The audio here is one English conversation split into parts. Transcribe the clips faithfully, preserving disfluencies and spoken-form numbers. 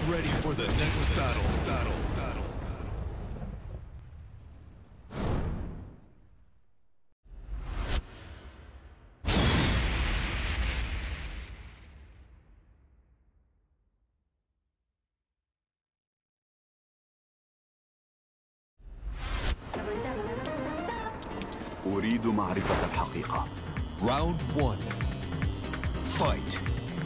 ready for the next battle. Battle. Battle. أريد معرفة الحقيقة. Round one. Fight.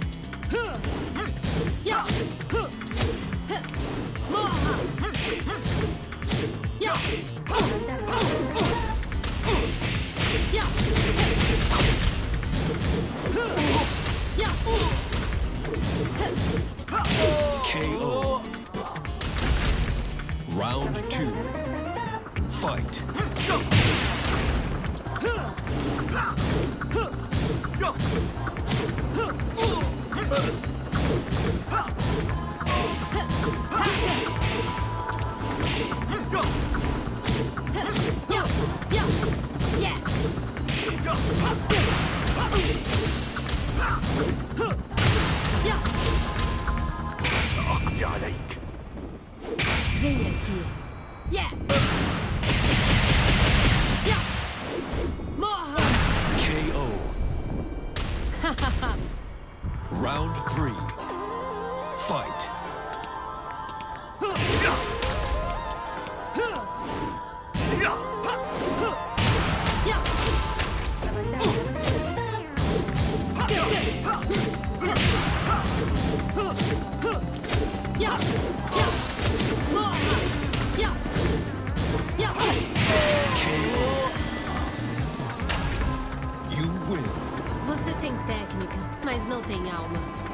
K O. Round two. Fight. سأقضي عليك. Vem aqui. Yeah. Yeah. Morra. K O. Round three. Fight. You win. Você tem técnica, mas não tem alma.